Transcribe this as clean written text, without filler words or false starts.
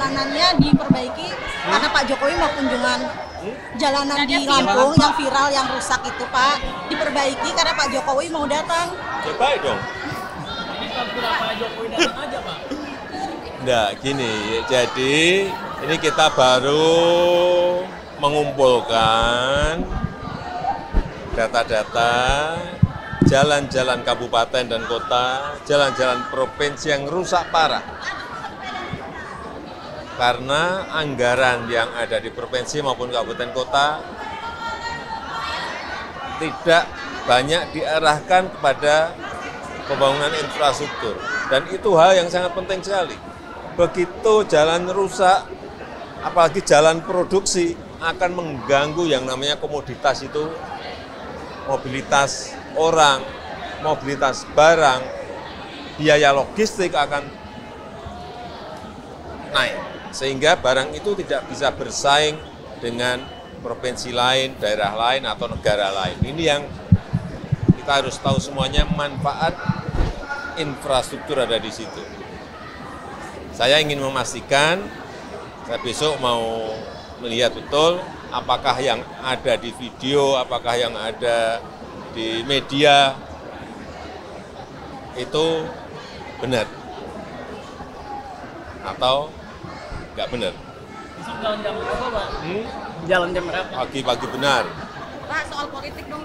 jalanannya diperbaiki karena Pak Jokowi mau kunjungan. Jalanan di Lampung yang viral, yang rusak itu Pak, diperbaiki karena Pak Jokowi mau datang. Ya baik dong. Jadi kalau Pak Jokowi datang aja Pak? Nggak, gini, jadi ini kita baru mengumpulkan data-data jalan-jalan kabupaten dan kota, jalan-jalan provinsi yang rusak parah. Karena anggaran yang ada di provinsi maupun kabupaten kota tidak banyak diarahkan kepada pembangunan infrastruktur. Dan itu hal yang sangat penting sekali. Begitu jalan rusak, apalagi jalan produksi, akan mengganggu yang namanya komoditas itu, mobilitas orang, mobilitas barang, biaya logistik akan naik. Sehingga barang itu tidak bisa bersaing dengan provinsi lain, daerah lain, atau negara lain. Ini yang kita harus tahu semuanya, manfaat infrastruktur ada di situ. Saya ingin memastikan, saya besok mau melihat betul apakah yang ada di video, apakah yang ada di media itu benar atau nggak benar. Jalan jam berapa Pak? Jalan jam berapa? Pagi-pagi benar. Pak, soal politik dong